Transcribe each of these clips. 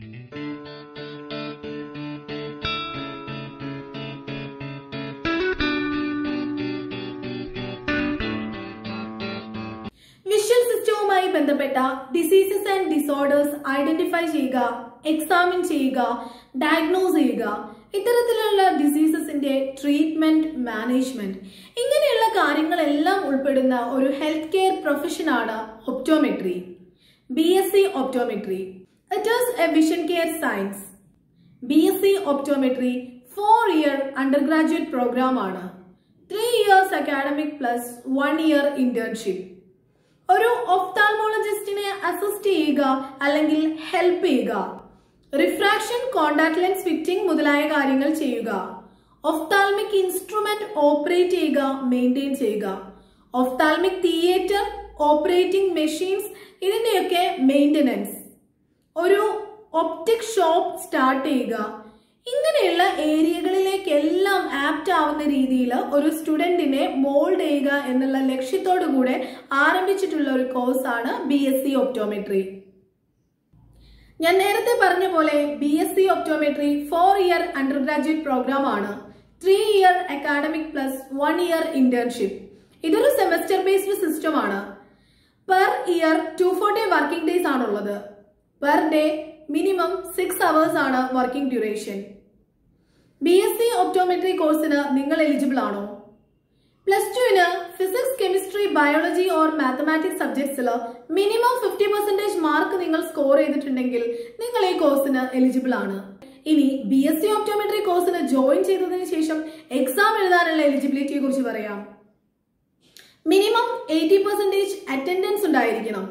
Visual സിസ്റ്റവുമായി ബന്ധപ്പെട്ട diseases and disorders identify ചെയ്യുക, എക്സാമിൻ ചെയ്യുക, ഡയഗ്നോസ് ചെയ്യുക, ഇത്തരത്തിലുള്ള ഡിസീസസിന്റെ ട്രീറ്റ്മെന്റ്, മാനേജ്മെന്റ്, ഇങ്ങനെയുള്ള കാര്യങ്ങളെല്ലാം ഉൾപ്പെടുന്ന ഒരു ഹെൽത്ത് കെയർ പ്രൊഫഷനാണ് optometry. BSc Optometry. It is a vision care science. BSc Optometry 4-year undergraduate program ആണ്. 3 years academic plus 1 year internship. ഒരു ഒഫ്താൽമോളജിസ്റ്റിനെ അസിസ്റ്റ് ചെയ്യുക അല്ലെങ്കിൽ ഹെൽപ്പ് ചെയ്യുക, റിഫ്രാക്ഷൻ, കോണ്ടാക്ട് ലെൻസ് ഫിറ്റിംഗ് മുതലായ കാര്യങ്ങൾ ചെയ്യുക, ഒഫ്താൽമിക് ഇൻസ്ട്രുമെന്റ് ഓപ്പറേറ്റ് ചെയ്യുക, മെയിൻറ്റെയിൻ ചെയ്യുക, ഒഫ്താൽമിക് തിയേറ്റർ, ഓപ്പറേറ്റിംഗ് മെഷീൻസ്, ഇതിന്റെയൊക്കെ മെയിൻ്റനൻസ്, ഒരു ഒപ്റ്റിക് ഷോപ്പ് സ്റ്റാർട്ട് ചെയ്യുക, ഇങ്ങനെയുള്ള ഏരിയകളിലേക്കെല്ലാം ആപ്റ്റ് ആവുന്ന രീതിയിൽ ഒരു സ്റ്റുഡന്റിനെ മോൾഡ് ചെയ്യുക എന്നുള്ള ലക്ഷ്യത്തോടു കൂടെ ആരംഭിച്ചിട്ടുള്ള ഒരു കോഴ്സാണ് BSc Optometry. ഞാൻ നേരത്തെ പറഞ്ഞ പോലെ BSc Optometry 4-year undergraduate programme ആണ്. 3 year academic plus 1 year internship. ഇതൊരു സെമസ്റ്റർ ബേസ്ഡ് സിസ്റ്റം ആണ്. പെർ ഇയർ 240 വർക്കിംഗ് ഡേയ്സ് ആണുള്ളത്. പെർ ഡേ മിനിമം 6 hours ആണ് വർക്കിംഗ് ഡ്യൂറേഷൻ. BSc Optometry കോഴ്സിന് നിങ്ങൾ എലിജിബിൾ ആണോ? +2 physics, chemistry, biology or mathematics സബ്ജക്ട്സിൽ minimum 50% mark നിങ്ങൾ സ്കോർ ചെയ്തിട്ടുണ്ടെങ്കിൽ നിങ്ങൾ ഈ കോഴ്സിന് എലിജിബിൾ ആണ്. ഇനി BSc Optometry കോഴ്സിന് ജോയിൻ ചെയ്തതിനു ശേഷം എക്സാം എഴുതാനുള്ള എലിജിബിലിറ്റിയെ കുറിച്ച് പറയാം. മിനിമം 80% അറ്റൻഡൻസ് ഉണ്ടായിരിക്കണം.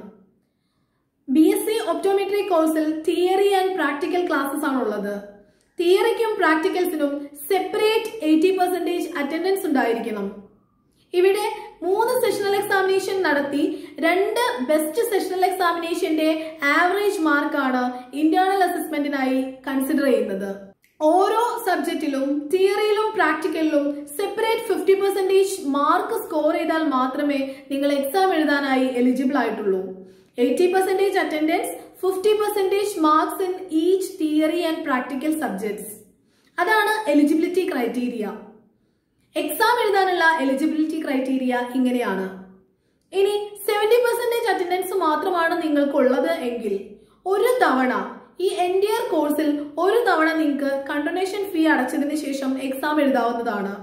BSc Optometry കോഴ്സിൽ തിയറി ആൻഡ് പ്രാക്ടിക്കൽ ക്ലാസ്സസ് ആണുള്ളത്. തിയറിക്കും പ്രാക്ടിക്കൽസിനും സെപ്പറേറ്റ് 80% അറ്റൻഡൻസ് ഉണ്ടായിരിക്കണം. ഇവിടെ 3 സെഷണൽ എക്സാമിനേഷൻ നടത്തി 2 ബെസ്റ്റ് സെഷണൽ എക്സാമിനേഷന്റെ ആവറേജ് മാർക്കാണ് ഇന്റേണൽ അസസ്മെന്റിനായി കൺസിഡർ ചെയ്യുന്നത്. ഓരോ സബ്ജക്റ്റിലും തിയറിയിലും പ്രാക്ടിക്കലിലും സെപ്പറേറ്റ് 50% മാർക്ക് സ്കോർ ചെയ്താൽ മാത്രമേ നിങ്ങൾ എക്സാം എഴുതാനായി എലിജിബിൾ ആയിട്ടുള്ളൂ. 80% attendance, 50% marks in each theory and practical subjects. അതാണ് എലിജിബിലിറ്റി ക്രൈറ്റീരിയ. എക്സാം എഴുതാനുള്ള എലിജിബിലിറ്റി ക്രൈറ്റീരിയ ഇങ്ങനെയാണ്. ഇനി 70% അറ്റൻഡൻസ് മാത്രമാണ് നിങ്ങൾക്കുള്ളത് എങ്കിൽ ഒരു തവണ ഈ എൻഡിയർ കോഴ്സിൽ ഒരു തവണ നിങ്ങൾക്ക് കണ്ടോനേഷൻ ഫീ അടച്ചതിന് ശേഷം എക്സാം എഴുതാവുന്നതാണ്.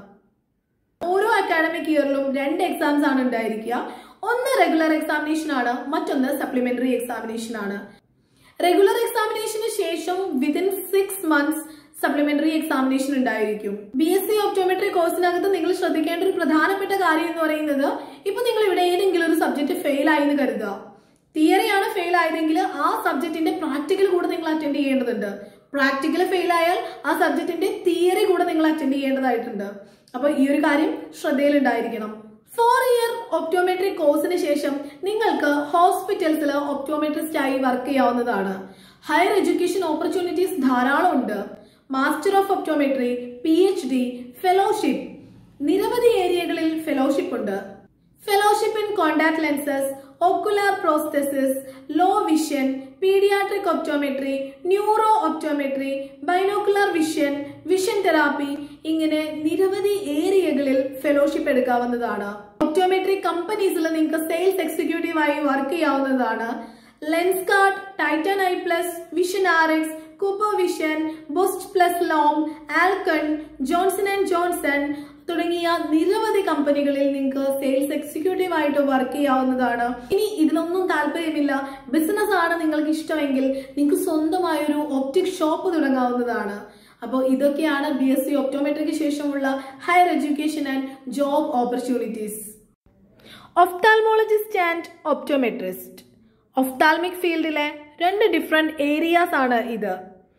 ഓരോ അക്കാഡമിക് ഇയറിലും 2 എക്സാംസ് ആണ് ഉണ്ടായിരിക്കുക. ഒന്ന് റെഗുലർ എക്സാമിനേഷൻ ആണ്, മറ്റൊന്ന് സപ്ലിമെന്ററി എക്സാമിനേഷൻ ആണ്. റെഗുലർ എക്സാമിനേഷന് ശേഷം വിതിൻ 6 months സപ്ലിമെന്ററി എക്സാമിനേഷൻ ഉണ്ടായിരിക്കും. BSc Optometry കോഴ്സിനകത്ത് നിങ്ങൾ ശ്രദ്ധിക്കേണ്ട ഒരു പ്രധാനപ്പെട്ട കാര്യം എന്ന് പറയുന്നത്, ഇപ്പൊ നിങ്ങൾ ഇവിടെ ഏതെങ്കിലും ഒരു സബ്ജക്ട് ഫെയിൽ ആയി എന്ന് കരുതുക. തിയറിയാണ് ഫെയിൽ ആയതെങ്കിൽ ആ സബ്ജക്റ്റിന്റെ പ്രാക്ടിക്കൽ കൂടെ നിങ്ങൾ അറ്റൻഡ് ചെയ്യേണ്ടതുണ്ട്. പ്രാക്ടിക്കൽ ഫെയിൽ ആയാൽ ആ സബ്ജക്റ്റിന്റെ തിയറി കൂടെ നിങ്ങൾ അറ്റൻഡ് ചെയ്യേണ്ടതായിട്ടുണ്ട്. അപ്പൊ ഈ ഒരു കാര്യം ശ്രദ്ധയിലുണ്ടായിരിക്കണം. 4-year ഒപ്റ്റോമെട്രി കോഴ്സിന് ശേഷം നിങ്ങൾക്ക് ഹോസ്പിറ്റൽസിൽ ഒപ്റ്റോമെട്രിസ്റ്റ് ആയി വർക്ക് ചെയ്യാവുന്നതാണ്. ഹയർ എഡ്യൂക്കേഷൻ ഓപ്പർച്യൂണിറ്റീസ് ധാരാളം ഉണ്ട്. Master of optometry, PhD, fellowship, നിരവധി ഏരിയകളിൽ ഫെലോഷിപ്പ് ഉണ്ട്. Fellowship in contact lenses, ocular prosthesis, low vision, pediatric optometry, neuro optometry, binocular vision, vision therapy, ഇങ്ങനെ നിരവധി ഏരിയകളിൽ ഫെലോഷിപ്പ് എടുക്കാവുന്നതാണ്. ഒപ്റ്റോമെട്രി കമ്പനീസിൽ നിങ്ങൾക്ക് സെയിൽസ് എക്സിക്യൂട്ടീവ് ആയി വർക്ക് ചെയ്യാവുന്നതാണ്. Lenskart, Titan Eye Plus, Vision RX, Cooper Vision, Bausch plus Lomb, Alcon, Johnson and Johnson തുടങ്ങിയ നിരവധി കമ്പനികളിൽ നിങ്ങൾക്ക് സെയിൽസ് എക്സിക്യൂട്ടീവ് ആയിട്ട് വർക്ക് ചെയ്യാവുന്നതാണ്. ഇനി ഇതിലൊന്നും താല്പര്യമില്ല, ബിസിനസ് ആണ് നിങ്ങൾക്ക് ഇഷ്ടമെങ്കിൽ നിങ്ങൾക്ക് സ്വന്തമായൊരു ഒപ്റ്റിക് ഷോപ്പ് തുടങ്ങാവുന്നതാണ്. അപ്പോൾ ഇതൊക്കെയാണ് BSc ഒപ്റ്റോമെട്രിക്ക് ശേഷമുള്ള higher education and job opportunities. Ophthalmologist and optometrist, ophthalmic ഫീൽഡിലെ 2 ഡിഫറെന്റ് ഏരിയാസ് ആണ് ഇത്.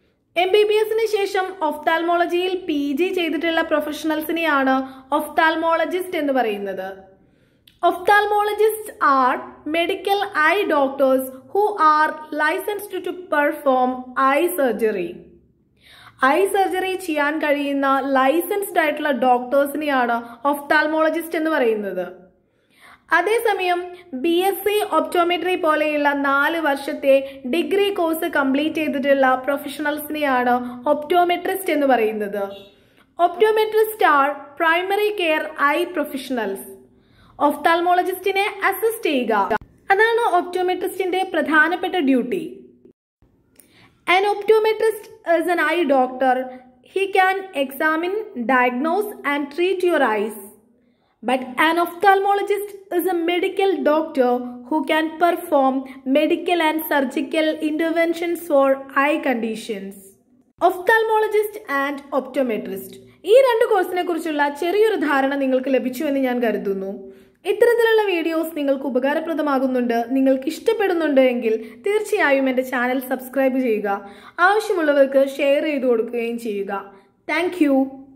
MBBSന് ശേഷം ഒഫ്താൽമോളജിയിൽ PG ചെയ്തിട്ടുള്ള പ്രൊഫഷണൽസിനെയാണ് ഒഫ്താൽമോളജിസ്റ്റ് എന്ന് പറയുന്നത്. Ophthalmologist are medical eye doctors who are licensed to perform eye surgery. Eye surgery ചെയ്യാൻ കഴിയുന്ന ലൈസൻസ്ഡ് ആയിട്ടുള്ള ഡോക്ടേഴ്സിനെയാണ് ഒഫ്താൽമോളജിസ്റ്റ് എന്ന് പറയുന്നത്. അതേസമയം BSc ഒപ്റ്റോമെട്രി പോലെയുള്ള 4 വർഷത്തെ ഡിഗ്രി കോഴ്സ് കംപ്ലീറ്റ് ചെയ്തിട്ടുള്ള പ്രൊഫഷണൽസിനെയാണ് ഒപ്റ്റോമെട്രിസ്റ്റ് എന്ന് പറയുന്നത്. Optometrist are primary care eye professionals. ഒഫ്താൽമോളജിസ്റ്റിനെ അസിസ്റ്റ് ചെയ്യുക, അതാണ് ഒപ്റ്റോമെട്രിസ്റ്റിന്റെ പ്രധാനപ്പെട്ട duty. An optometrist is an eye doctor. He can examine, diagnose and treat your eyes. But an ophthalmologist is a medical doctor who can perform medical and surgical interventions for eye conditions. Ophthalmologist and optometrist. ഈ 2 കോഴ്സിനെ കുറിച്ചുള്ള ചെറിയൊരു ധാരണ നിങ്ങൾക്ക് ലഭിച്ചു എന്ന് ഞാൻ കരുതുന്നു. ഇത്തരത്തിലുള്ള വീഡിയോസ് നിങ്ങൾക്ക് ഉപകാരപ്രദമാകുന്നുണ്ട്, നിങ്ങൾക്ക് ഇഷ്ടപ്പെടുന്നുണ്ട് എങ്കിൽ തീർച്ചയായും എൻ്റെ ചാനൽ സബ്സ്ക്രൈബ് ചെയ്യുക. ആവശ്യമുള്ളവർക്ക് ഷെയർ ചെയ്തു കൊടുക്കുകയും ചെയ്യുക. താങ്ക്